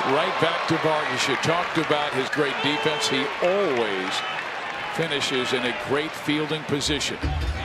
Right back to Vargas. You talked about his great defense. He always finishes in a great fielding position.